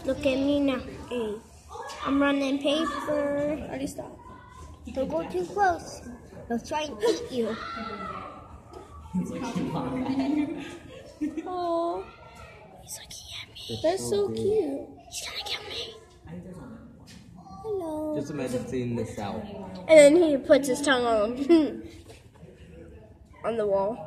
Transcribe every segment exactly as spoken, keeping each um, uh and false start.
Look at me now. Hey, I'm running paper. Already stopped. Don't go too close. They'll try and eat you. Oh, He's looking at me. that's so cute. He's gonna kill me. Hello. Just imagine seeing this out. And then he puts his tongue on on the wall.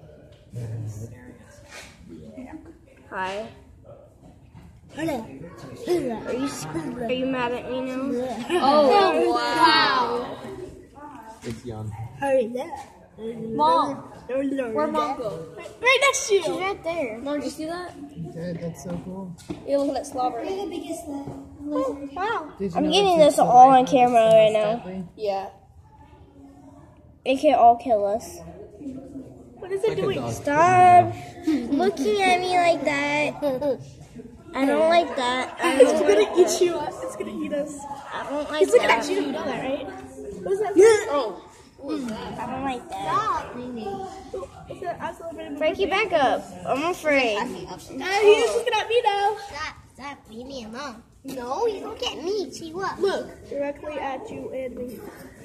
Hi. Hello. Are you are you mad at me now? Oh, wow. It's young. Hurry there. Mom, where'd Mom go? Right next to She's you. right there. Mom, did you see that? Dude, that's so cool. Yeah, look at that slobber. The biggest uh, Oh, wow. Did you I'm know getting it's this so all on iconic camera so right now. deadly? Yeah. It can all kill us. What is Like it a doing? dog. Stop looking at me like that. I don't like that. I It's don't, gonna eat you. It's gonna eat us. I don't like He's looking that. at you. You know that, right? What is that? Oh. I don't like that. What's that? I celebrated. Frankie, back up. I'm afraid. Uh, he's looking at me now. Stop, stop, leave me alone. No, you look at me. See what? Look, directly at you and me.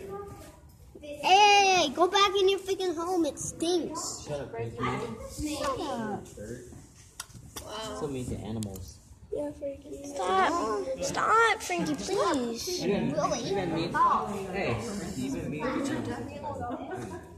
Hey, go back in your freaking home. It stinks. Shut up, Frankie. Shut up. So mean to animals. Yeah, Frankie. Stop. Stop, Frankie, please. Even, even me. Hey, even me.